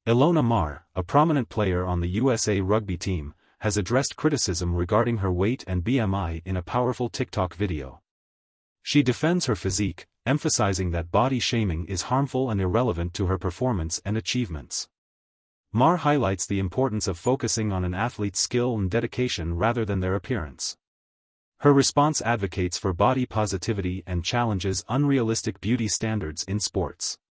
Ilona Maher, a prominent player on the USA rugby team, has addressed criticism regarding her weight and BMI in a powerful TikTok video. She defends her physique, emphasizing that body shaming is harmful and irrelevant to her performance and achievements. Maher highlights the importance of focusing on an athlete's skill and dedication rather than their appearance. Her response advocates for body positivity and challenges unrealistic beauty standards in sports.